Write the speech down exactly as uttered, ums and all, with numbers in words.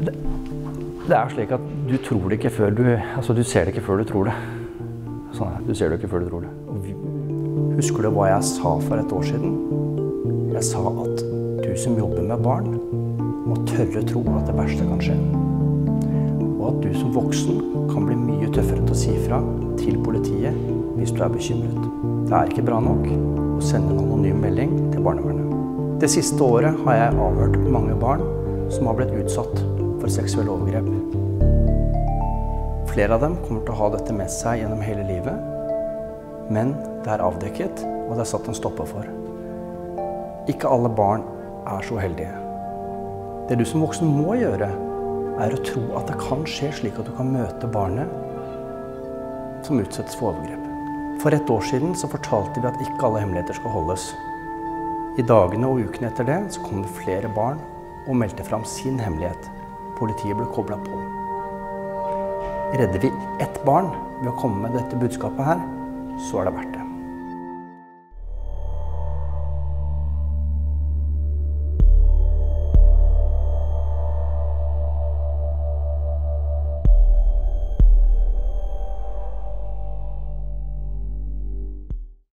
Det, det er slik at du tror det ikke før du, altså du ser det ikke før du tror det. Sånn er det. Du ser det ikke før du tror det. Og vi, husker du hva jeg sa for et år siden? Jeg sa at du som jobber med barn må tørre tro at det verste kan skje. Og at du som voksen kan bli mye tøffere til å si fra til politiet hvis du er bekymret. Det er ikke bra nok å sende en anonym melding til barnevernet. Det siste året har jeg avhørt mange barn som har blitt utsatt for seksuelle overgrep. Flere av dem kommer til å ha dette med seg gjennom hele livet, men det er avdekket, og det er satt en stopper for. Ikke alle barn er så heldige. Det du som voksen må gjøre, er å tro at det kan skje slik at du kan møte barnet som utsettes for overgrep. For et år siden så fortalte vi at ikke alle hemmeligheter skal holdes. I dagene og ukene etter det så kom det flere barn og meldte fram sin hemmelighet. Politiet ble koblet på. Redder vi ett barn ved å komme med dette budskapet her, så er det verdt det.